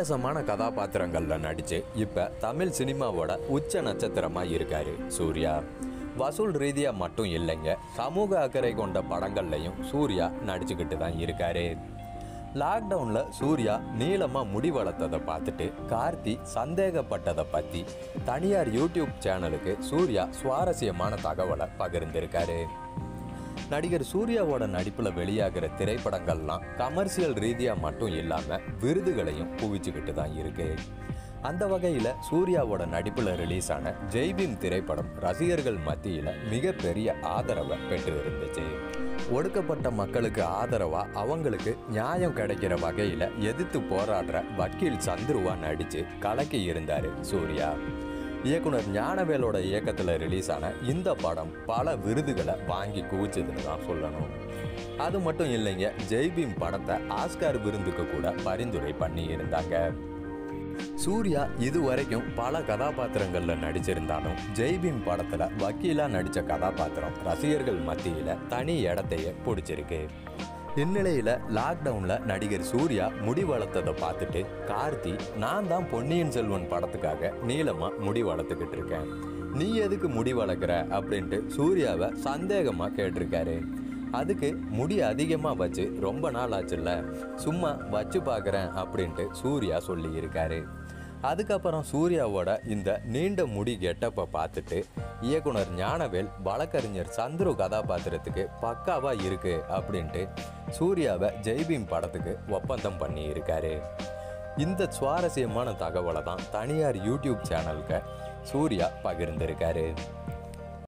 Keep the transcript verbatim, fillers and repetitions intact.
வித்தியாசமான கதாபாத்திரங்கள்ல நடிச்சு இப்ப தமிழ் சினிமாவோட உச்ச நட்சத்திரமா இருக்காரு சூர்யா. வசூல் ரீதியா மட்டும் இல்லைங்க, சமூக அக்கறை கொண்ட படங்கள்லையும் சூர்யா நடிச்சுக்கிட்டு தான் இருக்காரு. லாக்டவுன்ல சூர்யா நீளமா முடி வளர்த்ததை பார்த்துட்டு கார்த்தி சந்தேகப்பட்டதை பத்தி தனியார் யூடியூப் சேனலுக்கு சூர்யா சுவாரஸ்யமான தகவலை பகிர்ந்திருக்காரு. நடிகர் சூர்யாவோட நடிப்புல வெளியாகிற திரைப்படங்கள்லாம் கமர்ஷியல் ரீதியா மட்டும் இல்லாம விருதுகளையும் குவிச்சுக்கிட்டு தான் இருக்கு. அந்த வகையில சூர்யாவோட நடிப்புல ரிலீஸ் ஆன ஜெய்பீம் திரைப்படம் ரசிகர்கள் மத்தியில மிகப்பெரிய ஆதரவை பெற்று இருந்துச்சு. ஒடுக்கப்பட்ட மக்களுக்கு ஆதரவா அவங்களுக்கு நியாயம் கிடைக்கிற வகையில எதிர்த்து போராடுற வக்கீல் சந்துருவா நடிச்சு கலக்கி இருந்தாரு சூர்யா. இயக்குனர் ஞானவேலோட இயக்கத்தில் ரிலீஸ் ஆன இந்த படம் பல விருதுகளை வாங்கி குவிச்சதுன்னு தான் சொல்லணும். அது மட்டும் இல்லைங்க, ஜெய்பீம் படத்தை ஆஸ்கார் விருதுக்கு கூட பரிந்துரை பண்ணி இருந்தாங்க. சூர்யா இதுவரைக்கும் பல கதாபாத்திரங்கள்ல நடிச்சிருந்தாலும் ஜெய்பீம் படத்துல வக்கீலா நடிச்ச கதாபாத்திரம் ரசிகர்கள் மத்தியில தனி இடத்தையே பிடிச்சிருக்கு. இந்நிலையில லாக்டவுன்ல நடிகர் சூர்யா முடி வளர்த்ததை பார்த்துட்டு கார்த்தி, நான் தான் பொன்னியின் செல்வன் படத்துக்காக நீளமா முடி வளர்த்துக்கிட்டு இருக்கேன், நீ எதுக்கு முடி வளர்க்குற அப்படின்ட்டு சூர்யாவை சந்தேகமா கேட்டிருக்காரு. அதுக்கு முடி அதிகமா வச்சு ரொம்ப நாள் ஆச்சுல்ல, சும்மா வச்சு பார்க்குறேன் அப்படின்ட்டு சூர்யா சொல்லி இருக்காரு. அதுக்கப்புறம் சூர்யாவோட இந்த நீண்ட முடி கெட்டப்பை பார்த்துட்டு இயக்குனர் ஞானவேல் வழக்கறிஞர் சந்துரு கதாபாத்திரத்துக்கு பக்காவா இருக்கு அப்படின்ட்டு சூர்யாவை ஜெய்பீம் படத்துக்கு ஒப்பந்தம் பண்ணி இருக்காரு. இந்த சுவாரஸ்யமான தகவலை தான் தனியார் யூடியூப் சேனலுக்கு சூர்யா பகிர்ந்திருக்காரு.